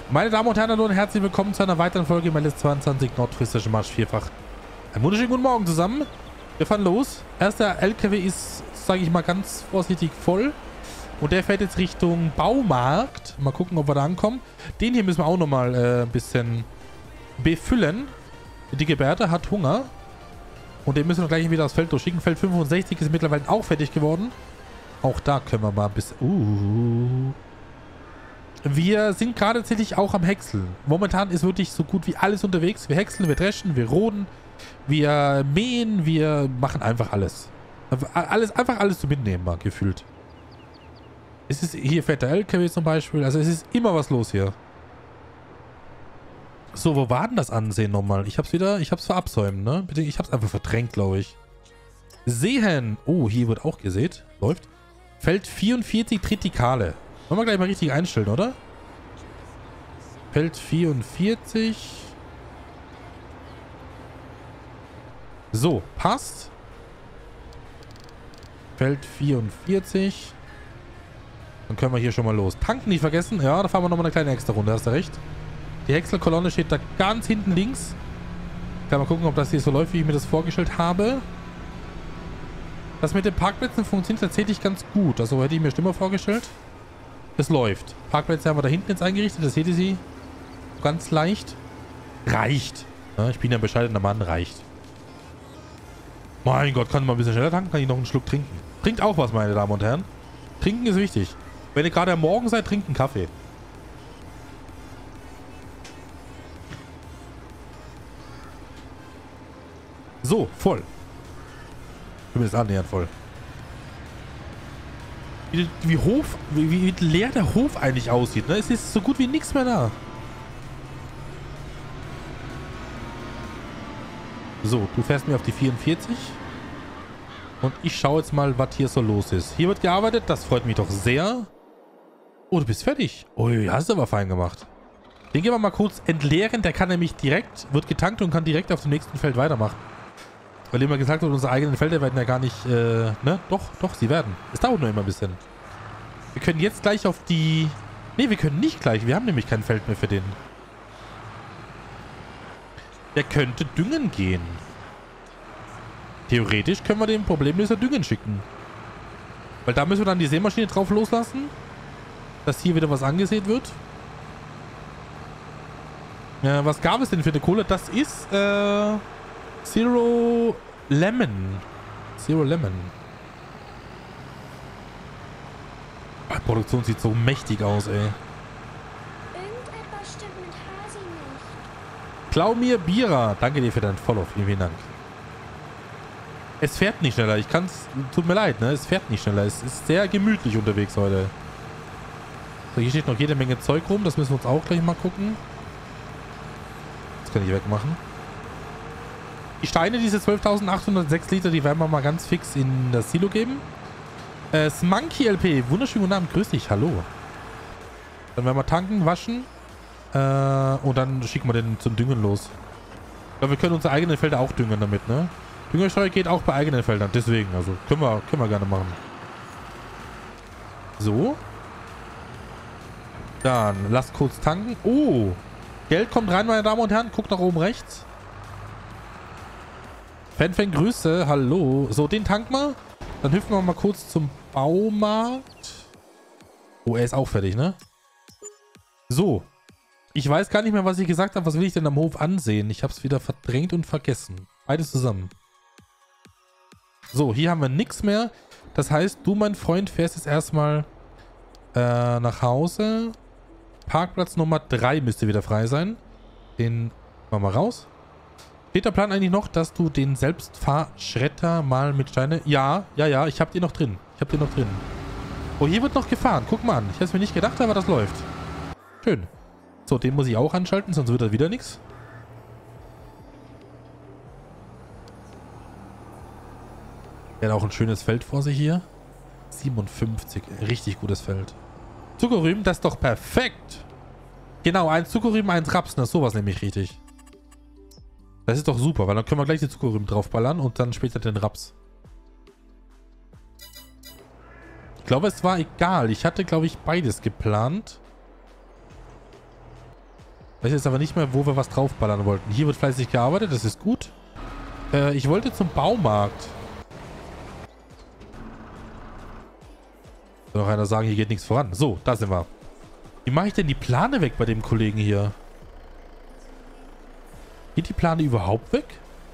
Meine Damen und Herren, hallo und herzlich willkommen zu einer weiteren Folge im LS22 Nordfriesischen Marsch Vierfach. Einen wunderschönen guten Morgen zusammen. Wir fahren los. Erster LKW ist, sage ich mal ganz vorsichtig, voll. Und der fährt jetzt Richtung Baumarkt. Mal gucken, ob wir da ankommen. Den hier müssen wir auch nochmal ein bisschen befüllen. Die dicke Bertha hat Hunger. Und den müssen wir gleich wieder aufs Feld durchschicken. Feld 65 ist mittlerweile auch fertig geworden. Auch da können wir mal ein bisschen... Wir sind gerade tatsächlich auch am Häckseln. Momentan ist wirklich so gut wie alles unterwegs. Wir häckseln, wir dreschen, wir roden, wir mähen, wir machen einfach alles. Einfach alles zu mitnehmen, mal gefühlt. Es ist hier fährt der LKW zum Beispiel. Also es ist immer was los hier. So, wo war denn das Ansehen nochmal? Ich hab's verabsäumt, ne? Bitte, ich hab's einfach verdrängt, glaube ich. Sehen. Oh, hier wird auch gesät. Läuft. Feld 44 Tritikale. Wollen wir gleich mal richtig einstellen, oder? Feld 44. So, passt. Feld 44. Dann können wir hier schon mal los. Tanken nicht vergessen. Ja, da fahren wir nochmal eine kleine extra Runde, hast du recht. Die Häckselkolonne steht da ganz hinten links. Ich kann mal gucken, ob das hier so läuft, wie ich mir das vorgestellt habe. Das mit den Parkplätzen funktioniert tatsächlich ganz gut. Also hätte ich mir Stimme vorgestellt. Es läuft. Parkplätze haben wir da hinten jetzt eingerichtet. Das seht ihr sie. Ganz leicht. Reicht. Ja, ich bin ja ein bescheidener Mann. Reicht. Mein Gott, kann ich mal ein bisschen schneller tanken? Kann ich noch einen Schluck trinken? Trinkt auch was, meine Damen und Herren. Trinken ist wichtig. Wenn ihr gerade am Morgen seid, trinkt einen Kaffee. So, voll. Zumindest annähernd voll. Wie leer der Hof eigentlich aussieht, ne? Es ist so gut wie nichts mehr da. So, du fährst mir auf die 44. Und ich schaue jetzt mal, was hier so los ist. Hier wird gearbeitet, das freut mich doch sehr. Oh, du bist fertig. Ui, hast du aber fein gemacht. Den gehen wir mal kurz entleeren. Der kann nämlich direkt, wird getankt und kann direkt auf dem nächsten Feld weitermachen. Weil immer gesagt wird, unsere eigenen Felder werden ja gar nicht, ne? Doch, sie werden. Es dauert nur immer ein bisschen. Wir können jetzt gleich auf die... Ne, wir können nicht gleich. Wir haben nämlich kein Feld mehr für den. Der könnte düngen gehen. Theoretisch können wir den Problemlöser düngen schicken. Weil da müssen wir dann die Sämaschine drauf loslassen. Dass hier wieder was angesät wird. Ja, was gab es denn für eine Kohle? Das ist, Zero Lemon. Zero Lemon. Die Produktion sieht so mächtig aus, ey. Irgendetwas stimmt mit Hasi nicht. Klaumir Bierer. Danke dir für dein Follow. Vielen, vielen Dank. Es fährt nicht schneller. Ich kann's... Tut mir leid, ne? Es fährt nicht schneller. Es ist sehr gemütlich unterwegs heute. So, hier steht noch jede Menge Zeug rum. Das müssen wir uns auch gleich mal gucken. Das kann ich wegmachen. Die Steine, diese 12.806 Liter, die werden wir mal ganz fix in das Silo geben. Smunky LP, wunderschönen guten Abend, grüß dich, hallo. Dann werden wir tanken, waschen. Und dann schicken wir den zum Düngen los. Ich glaube, wir können unsere eigenen Felder auch düngen damit, ne? Düngersteuer geht auch bei eigenen Feldern, deswegen, also können wir gerne machen. So. Dann, lasst kurz tanken. Oh, Geld kommt rein, meine Damen und Herren. Guckt nach oben rechts. Fan, Grüße. Hallo. So, den tanken wir. Dann hüpfen wir mal kurz zum Baumarkt. Oh, er ist auch fertig, ne? So. Ich weiß gar nicht mehr, was ich gesagt habe. Was will ich denn am Hof ansehen? Ich habe es wieder verdrängt und vergessen. Beides zusammen. So, hier haben wir nichts mehr. Das heißt, du, mein Freund, fährst jetzt erstmal nach Hause. Parkplatz Nummer 3 müsste wieder frei sein. Den machen wir raus. Steht der Plan eigentlich noch, dass du den Selbstfahrschredder mal mit Steine... Ja, ich hab den noch drin. Oh, hier wird noch gefahren. Guck mal an. Ich hätte es mir nicht gedacht, aber das läuft. Schön. So, den muss ich auch anschalten, sonst wird das wieder nichts. Er hat auch ein schönes Feld vor sich hier. 57. Richtig gutes Feld. Zuckerrüben, das ist doch perfekt. Genau, ein Zuckerrüben, ein Raps. Das ist sowas nämlich richtig. Das ist doch super, weil dann können wir gleich die Zuckerrüben draufballern und dann später den Raps. Ich glaube, es war egal. Ich hatte, glaube ich, beides geplant. Weiß jetzt aber nicht mehr, wo wir was draufballern wollten. Hier wird fleißig gearbeitet, das ist gut. Ich wollte zum Baumarkt. Soll noch einer sagen, hier geht nichts voran. So, da sind wir. Wie mache ich denn die Plane weg bei dem Kollegen hier? Geht die Plane überhaupt weg?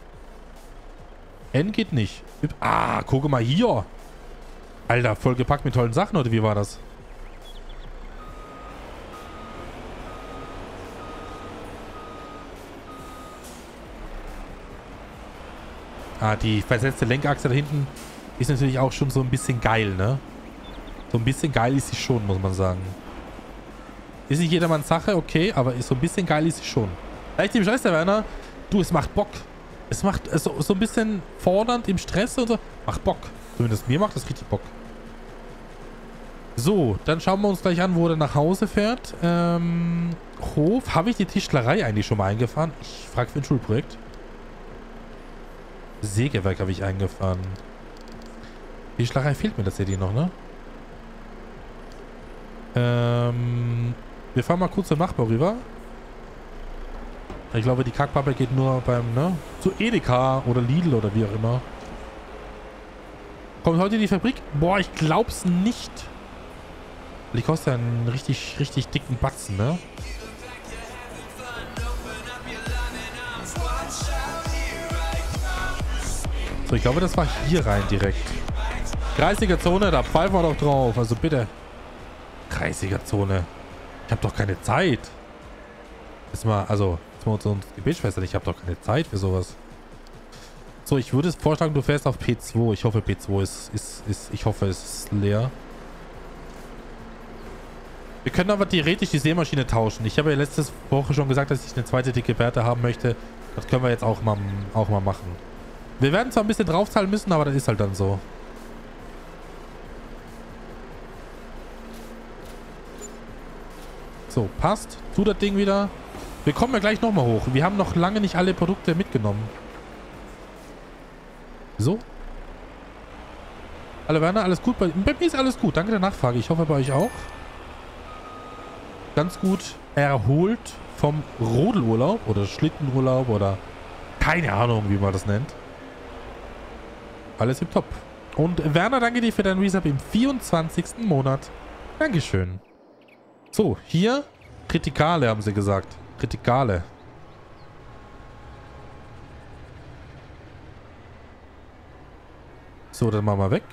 N geht nicht. Ah, gucke mal hier. Alter, vollgepackt mit tollen Sachen, oder wie war das? Ah, die versetzte Lenkachse da hinten ist natürlich auch schon so ein bisschen geil, ne? So ein bisschen geil ist sie schon, muss man sagen. Ist nicht jedermanns Sache, okay, aber so ein bisschen geil ist sie schon. Vielleicht dem Scheiß, der Werner, du, es macht Bock. Es macht so ein bisschen fordernd im Stress oder so. Macht Bock. Zumindest mir macht das richtig Bock. So, dann schauen wir uns gleich an, wo er nach Hause fährt. Hof. Habe ich die Tischlerei eigentlich schon mal eingefahren? Ich frage für ein Schulprojekt. Sägewerk habe ich eingefahren. Die Tischlerei fehlt mir tatsächlich noch, ne? Wir fahren mal kurz zum Nachbar rüber. Ich glaube, die Kackpappe geht nur beim, ne? Zu Edeka oder Lidl oder wie auch immer. Kommt heute die Fabrik? Boah, ich glaub's nicht. Die kostet ja einen richtig, richtig dicken Batzen, ne? So, ich glaube, das war hier rein direkt. 30er Zone, da pfeifen wir doch drauf. Also bitte. 30er Zone. Ich habe doch keine Zeit. Jetzt mal, also, jetzt mal uns Gebetsschwestern. Ich habe doch keine Zeit für sowas. So, ich würde vorschlagen, du fährst auf P2. Ich hoffe, P2 ich hoffe, es ist leer. Wir können aber theoretisch die Sämaschine tauschen. Ich habe ja letzte Woche schon gesagt, dass ich eine zweite dicke Bärte haben möchte. Das können wir jetzt auch mal machen. Wir werden zwar ein bisschen draufzahlen müssen, aber das ist halt dann so. So, passt. Tu das Ding wieder. Wir kommen ja gleich nochmal hoch. Wir haben noch lange nicht alle Produkte mitgenommen. So. Hallo Werner, alles gut? Bei mir ist alles gut. Danke der Nachfrage. Ich hoffe bei euch auch. Ganz gut erholt vom Rodelurlaub oder Schlittenurlaub oder keine Ahnung, wie man das nennt. Alles im Top. Und Werner, danke dir für deinen Resub im 24. Monat. Dankeschön. So, hier Kritikale haben sie gesagt. Kritikale. So, dann machen wir weg.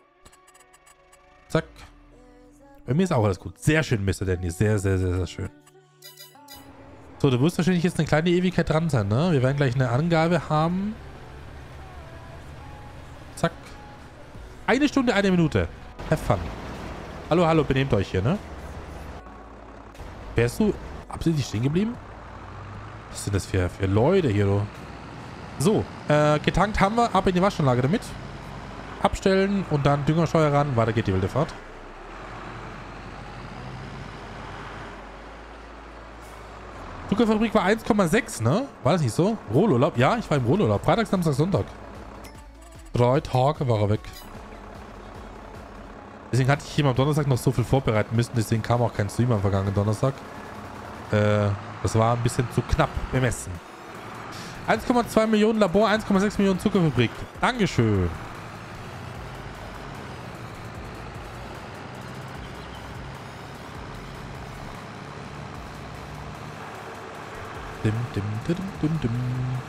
Zack. Bei mir ist auch alles gut. Sehr schön, Mr. Danny. Sehr, sehr, sehr, sehr schön. So, du wirst wahrscheinlich jetzt eine kleine Ewigkeit dran sein, ne? Wir werden gleich eine Angabe haben. Zack. 1 Stunde, 1 Minute. Have fun. Hallo, hallo, benehmt euch hier, ne? Wärst du absichtlich stehen geblieben? Was sind das für Leute hier, du? So, getankt haben wir. Ab in die Waschanlage damit. Abstellen und dann Düngersteuer ran. Weiter geht die wilde Fahrt. Zuckerfabrik war 1,6, ne? War das nicht so? Rohlurlaub? Ja, ich war im Rohlurlaub. Freitag, Samstag, Sonntag. 3 Tage war er weg. Deswegen hatte ich hier am Donnerstag noch so viel vorbereiten müssen. Deswegen kam auch kein Stream am vergangenen Donnerstag. Das war ein bisschen zu knapp bemessen. 1,2 Millionen Labor, 1,6 Millionen Zuckerfabrik. Dankeschön. Dim, dim, dim, dim, dim.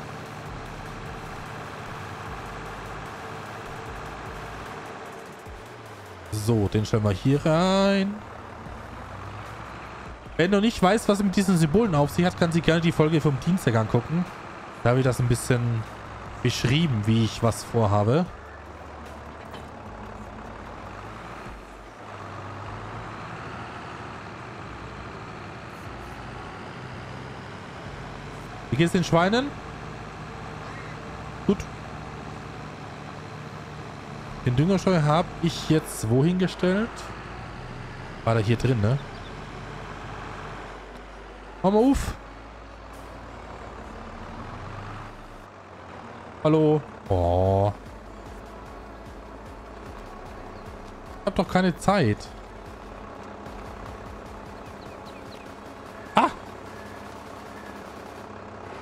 So, den stellen wir hier rein. Wenn du nicht weißt, was mit diesen Symbolen auf sich hat, kann sie gerne die Folge vom Dienstag angucken. Da habe ich das ein bisschen beschrieben, wie ich was vorhabe. Wie geht's den Schweinen? Gut. Den Düngersteuer habe ich jetzt wohin gestellt? War der hier drin, ne? Mach mal auf. Hallo. Oh. Ich hab doch keine Zeit.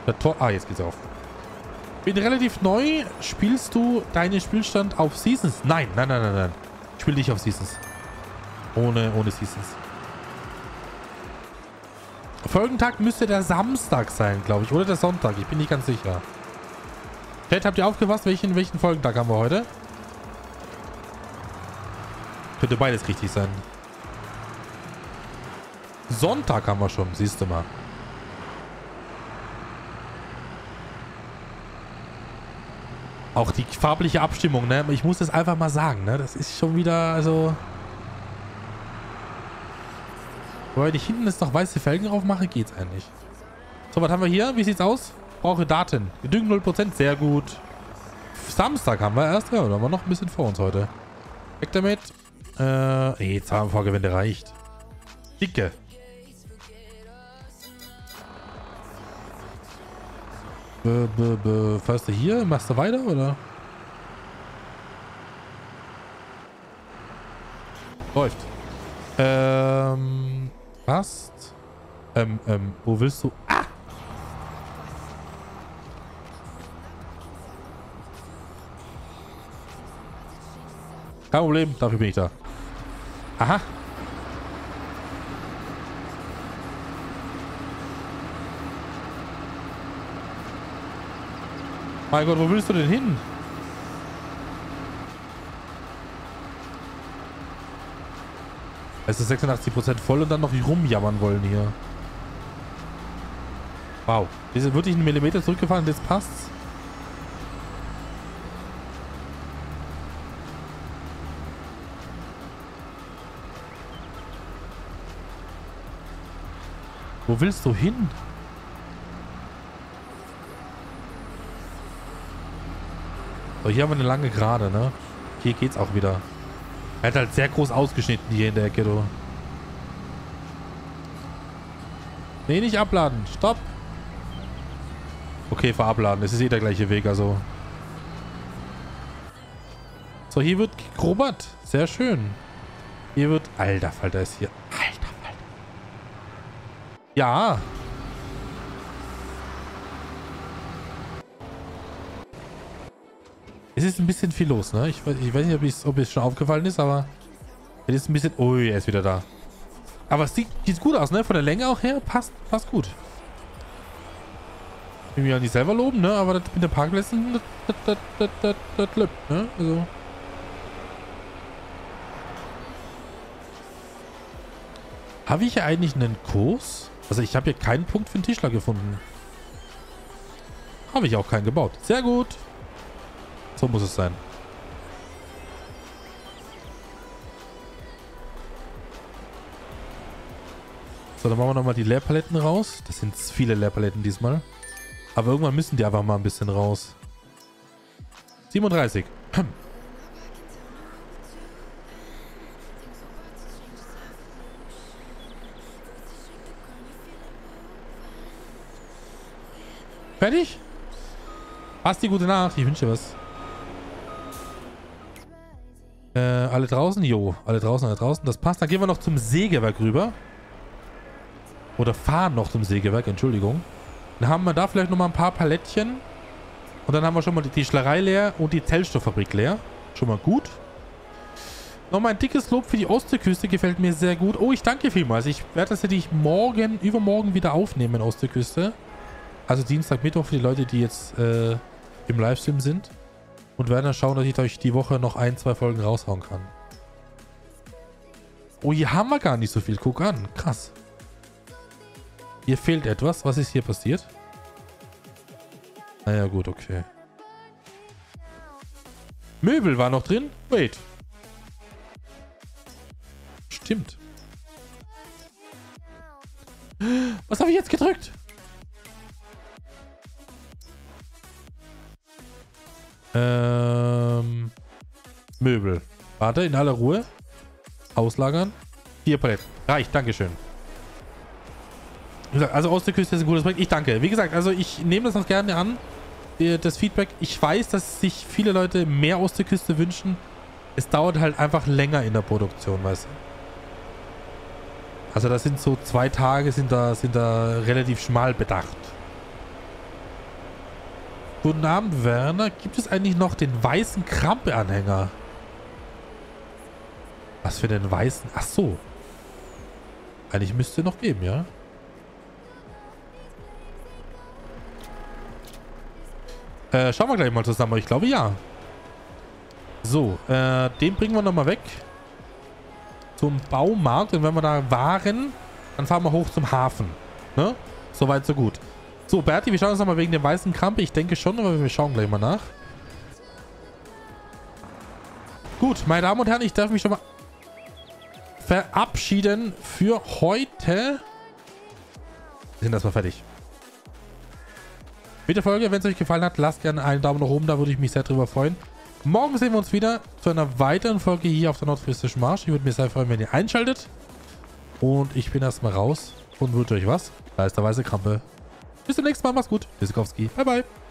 Der Tor... Ah, jetzt geht's auf. Bin relativ neu. Spielst du deinen Spielstand auf Seasons? Nein, nein, nein, nein, nein. Ich spiele nicht auf Seasons. Ohne Seasons. Folgentag müsste der Samstag sein, glaube ich. Oder der Sonntag. Ich bin nicht ganz sicher. Chat, habt ihr aufgepasst? Welchen Folgentag haben wir heute? Könnte beides richtig sein. Sonntag haben wir schon. Siehst du mal. Auch die farbliche Abstimmung, ne? Ich muss das einfach mal sagen, ne? Das ist schon wieder, also... Weil ich hinten jetzt noch weiße Felgen drauf mache, geht's eigentlich. So, was haben wir hier? Wie sieht's aus? Brauche Daten. Genügend 0%. Sehr gut. Samstag haben wir erst. Ja, da haben wir noch ein bisschen vor uns heute. Weg damit. Zahnvorgewinde reicht. Dicke. Fährst du hier? Machst du weiter, oder? Läuft. Passt. Wo willst du? Ah! Kein Problem, dafür bin ich da. Aha. Mein Gott, wo willst du denn hin? Es ist 86% voll und dann noch rumjammern wollen hier. Wow. Wir sind wirklich einen Millimeter zurückgefahren und jetzt passt's. Wo willst du hin? So, hier haben wir eine lange Gerade, ne? Hier geht's auch wieder. Er hat halt sehr groß ausgeschnitten hier in der Ecke, du. Nee, nicht abladen. Stopp. Okay, verabladen. Es ist eh der gleiche Weg, also. So, hier wird gegrubbert. Sehr schön. Hier wird... Alter Falter ist hier... Alter Falter. Ja. Es ist ein bisschen viel los, ne? Ich weiß nicht, ob es schon aufgefallen ist, aber... Es ist ein bisschen... Ui, er ist wieder da. Aber es sieht gut aus, ne? Von der Länge auch her passt gut. Ich will mich ja nicht selber loben, ne? Aber das mit den Parkplätzen, das läuft, ne? Also... Habe ich hier eigentlich einen Kurs? Also ich habe hier keinen Punkt für einen Tischler gefunden. Habe ich auch keinen gebaut. Sehr gut. So muss es sein. So, dann machen wir nochmal die Leerpaletten raus. Das sind viele Leerpaletten diesmal. Aber irgendwann müssen die einfach mal ein bisschen raus. 37. Fertig? Basti, gute Nacht. Ich wünsche dir was. Alle draußen? Jo, alle draußen. Das passt. Dann gehen wir noch zum Sägewerk rüber. Oder fahren noch zum Sägewerk, Entschuldigung. Dann haben wir da vielleicht nochmal ein paar Palettchen. Und dann haben wir schon mal die Tischlerei leer und die Zellstofffabrik leer. Schon mal gut. Nochmal ein dickes Lob für die Ostseeküste. Gefällt mir sehr gut. Oh, ich danke vielmals. Ich werde das natürlich übermorgen wieder aufnehmen, Ostseeküste. Also Dienstag, Mittwoch für die Leute, die jetzt im Livestream sind. Und werden dann schauen, dass ich euch die Woche noch 1-2 Folgen raushauen kann. Oh, hier haben wir gar nicht so viel. Guck an. Krass. Hier fehlt etwas. Was ist hier passiert? Naja, gut, okay. Möbel war noch drin. Wait. Stimmt. Was habe ich jetzt gedrückt? Möbel. Warte, in aller Ruhe. Auslagern. 4 Paletten. Reicht, dankeschön. Also Ostseeküste ist ein gutes Projekt. Ich danke. Wie gesagt, also ich nehme das noch gerne an. Das Feedback. Ich weiß, dass sich viele Leute mehr Ostseeküste wünschen. Es dauert halt einfach länger in der Produktion, weißt du. Also das sind so 2 Tage, sind da relativ schmal bedacht. Guten Abend, Werner. Gibt es eigentlich noch den weißen Krampe-Anhänger? Was für den weißen? Ach so. Eigentlich müsste noch geben, ja? Schauen wir gleich mal zusammen. Ich glaube, ja. So, den bringen wir nochmal weg. Zum Baumarkt. Und wenn wir da waren, dann fahren wir hoch zum Hafen. Ne? Soweit, so gut. So, Berti, wir schauen uns nochmal wegen dem weißen Krampe. Ich denke schon, aber wir schauen gleich mal nach. Gut, meine Damen und Herren, ich darf mich schon mal verabschieden für heute. Wir sind erstmal fertig. Mit der Folge, wenn es euch gefallen hat, lasst gerne einen Daumen nach oben, da würde ich mich sehr drüber freuen. Morgen sehen wir uns wieder zu einer weiteren Folge hier auf der Nordfriesischen Marsch. Ich würde mich sehr freuen, wenn ihr einschaltet. Und ich bin erstmal raus und wünsche euch was. Da ist der weiße Krampe. Bis zum nächsten Mal, macht's gut. Tschüssikowski. Bye, bye.